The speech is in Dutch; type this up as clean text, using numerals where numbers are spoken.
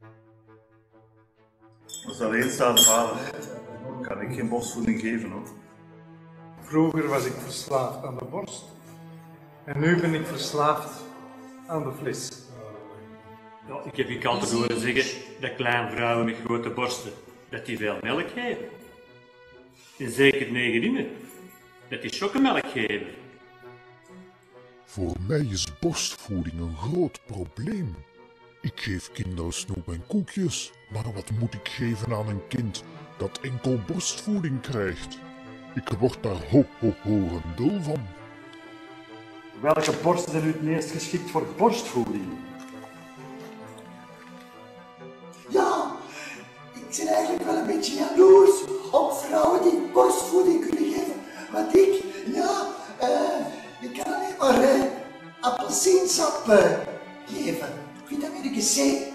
Als alleenstaande vader kan ik geen borstvoeding geven, hoor. Vroeger was ik verslaafd aan de borst. En nu ben ik verslaafd aan de fles. Ja, ik heb altijd horen zeggen dat kleine vrouwen met grote borsten, dat die veel melk geven. En zeker negerinnen, dat die chocommelk geven. Voor mij is borstvoeding een groot probleem. Ik geef kinderen snoep en koekjes, maar wat moet ik geven aan een kind dat enkel borstvoeding krijgt? Ik word daar horendul van. Welke borsten zijn nu het meest geschikt voor borstvoeding? Ja, ik ben eigenlijk wel een beetje jaloers op vrouwen die borstvoeding kunnen geven. Want ik kan alleen maar appelsiensap geven. Vitamine C